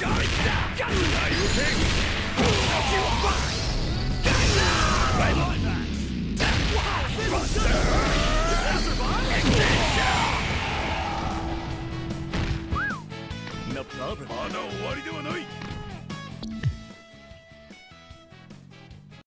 まだ終わりではない。